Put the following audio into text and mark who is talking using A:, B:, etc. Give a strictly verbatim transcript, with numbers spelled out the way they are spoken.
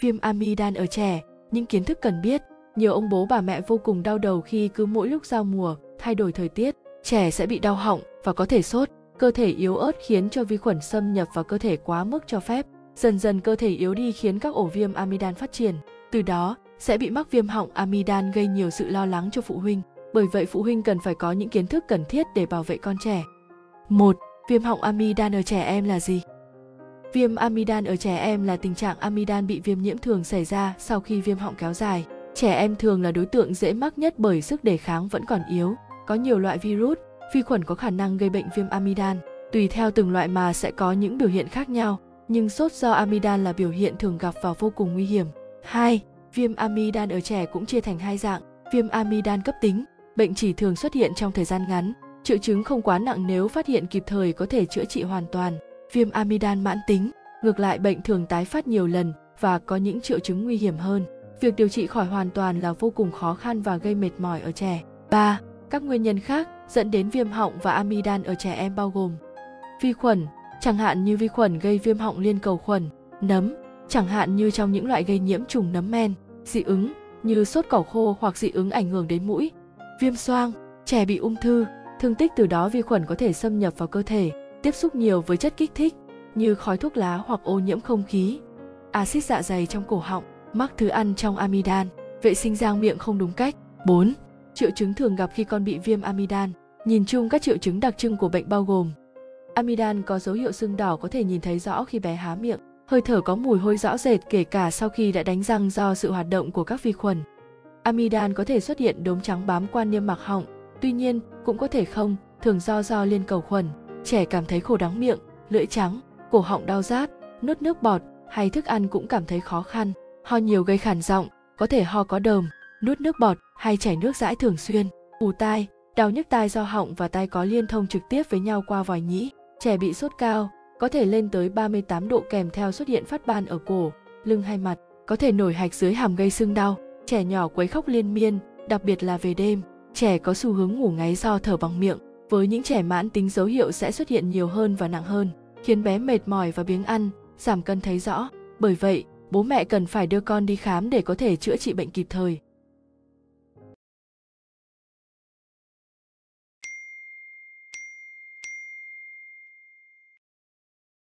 A: Viêm amidan ở trẻ, những kiến thức cần biết. Nhiều ông bố bà mẹ vô cùng đau đầu khi cứ mỗi lúc giao mùa, thay đổi thời tiết, trẻ sẽ bị đau họng và có thể sốt. Cơ thể yếu ớt khiến cho vi khuẩn xâm nhập vào cơ thể quá mức cho phép. Dần dần cơ thể yếu đi khiến các ổ viêm amidan phát triển. Từ đó, sẽ bị mắc viêm họng amidan gây nhiều sự lo lắng cho phụ huynh. Bởi vậy phụ huynh cần phải có những kiến thức cần thiết để bảo vệ con trẻ. một. Viêm họng amidan ở trẻ em là gì? Viêm amidan ở trẻ em là tình trạng amidan bị viêm nhiễm thường xảy ra sau khi viêm họng kéo dài. Trẻ em thường là đối tượng dễ mắc nhất bởi sức đề kháng vẫn còn yếu. Có nhiều loại virus, vi khuẩn có khả năng gây bệnh viêm amidan. Tùy theo từng loại mà sẽ có những biểu hiện khác nhau, nhưng sốt do amidan là biểu hiện thường gặp và vô cùng nguy hiểm. hai. Viêm amidan ở trẻ cũng chia thành hai dạng. Viêm amidan cấp tính, bệnh chỉ thường xuất hiện trong thời gian ngắn, triệu chứng không quá nặng, nếu phát hiện kịp thời có thể chữa trị hoàn toàn. Viêm amidan mãn tính, ngược lại bệnh thường tái phát nhiều lần và có những triệu chứng nguy hiểm hơn. Việc điều trị khỏi hoàn toàn là vô cùng khó khăn và gây mệt mỏi ở trẻ. ba. Các nguyên nhân khác dẫn đến viêm họng và amidan ở trẻ em bao gồm: vi khuẩn, chẳng hạn như vi khuẩn gây viêm họng liên cầu khuẩn; nấm, chẳng hạn như trong những loại gây nhiễm trùng nấm men; dị ứng, như sốt cỏ khô hoặc dị ứng ảnh hưởng đến mũi; viêm xoang, trẻ bị ung thư, thương tích từ đó vi khuẩn có thể xâm nhập vào cơ thể; tiếp xúc nhiều với chất kích thích như khói thuốc lá hoặc ô nhiễm không khí; axit dạ dày trong cổ họng; mắc thứ ăn trong amidan; vệ sinh răng miệng không đúng cách. bốn. Triệu chứng thường gặp khi con bị viêm amidan. Nhìn chung các triệu chứng đặc trưng của bệnh bao gồm: amidan có dấu hiệu sưng đỏ có thể nhìn thấy rõ khi bé há miệng; hơi thở có mùi hôi rõ rệt kể cả sau khi đã đánh răng do sự hoạt động của các vi khuẩn. Amidan có thể xuất hiện đốm trắng bám qua niêm mạc họng, tuy nhiên cũng có thể không, thường do do liên cầu khuẩn. Trẻ cảm thấy khô đắng miệng, lưỡi trắng, cổ họng đau rát, nuốt nước bọt hay thức ăn cũng cảm thấy khó khăn. Ho nhiều gây khản giọng, có thể ho có đờm, nuốt nước bọt hay chảy nước dãi thường xuyên. Ù tai, đau nhức tai do họng và tai có liên thông trực tiếp với nhau qua vòi nhĩ. Trẻ bị sốt cao, có thể lên tới ba mươi tám độ kèm theo xuất hiện phát ban ở cổ, lưng hay mặt, có thể nổi hạch dưới hàm gây sưng đau. Trẻ nhỏ quấy khóc liên miên, đặc biệt là về đêm. Trẻ có xu hướng ngủ ngáy do thở bằng miệng. Với những trẻ mãn tính, dấu hiệu sẽ xuất hiện nhiều hơn và nặng hơn, khiến bé mệt mỏi và biếng ăn, giảm cân thấy rõ. Bởi vậy, bố mẹ cần phải đưa con đi khám để có thể chữa trị bệnh kịp thời.